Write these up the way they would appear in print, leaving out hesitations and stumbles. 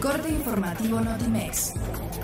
Corte informativo Notimex.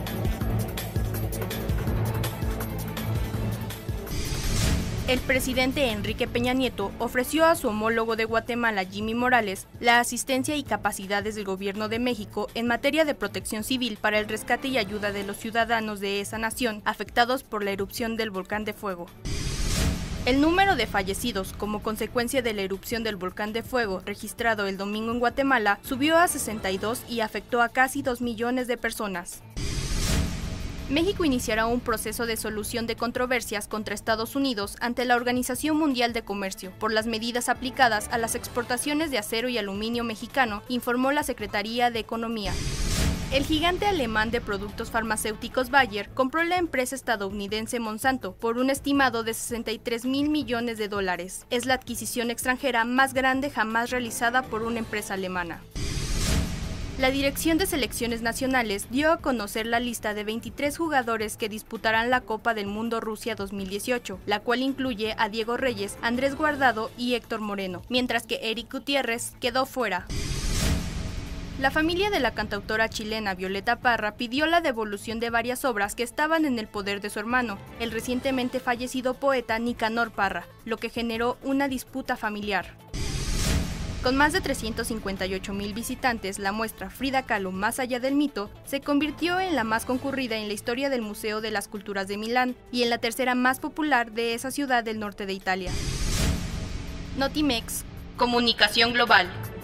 El presidente Enrique Peña Nieto ofreció a su homólogo de Guatemala, Jimmy Morales, la asistencia y capacidades del Gobierno de México en materia de protección civil para el rescate y ayuda de los ciudadanos de esa nación afectados por la erupción del volcán de fuego. El número de fallecidos como consecuencia de la erupción del volcán de fuego registrado el domingo en Guatemala subió a 62 y afectó a casi 2 millones de personas. México iniciará un proceso de solución de controversias contra Estados Unidos ante la Organización Mundial de Comercio por las medidas aplicadas a las exportaciones de acero y aluminio mexicano, informó la Secretaría de Economía. El gigante alemán de productos farmacéuticos Bayer compró la empresa estadounidense Monsanto por un estimado de 63.000 millones de dólares. Es la adquisición extranjera más grande jamás realizada por una empresa alemana. La Dirección de Selecciones Nacionales dio a conocer la lista de 23 jugadores que disputarán la Copa del Mundo Rusia 2018, la cual incluye a Diego Reyes, Andrés Guardado y Héctor Moreno, mientras que Eric Gutiérrez quedó fuera. La familia de la cantautora chilena Violeta Parra pidió la devolución de varias obras que estaban en el poder de su hermano, el recientemente fallecido poeta Nicanor Parra, lo que generó una disputa familiar. Con más de 358,000 visitantes, la muestra Frida Kahlo Más allá del mito se convirtió en la más concurrida en la historia del Museo de las Culturas de Milán y en la tercera más popular de esa ciudad del norte de Italia. Notimex, Comunicación Global.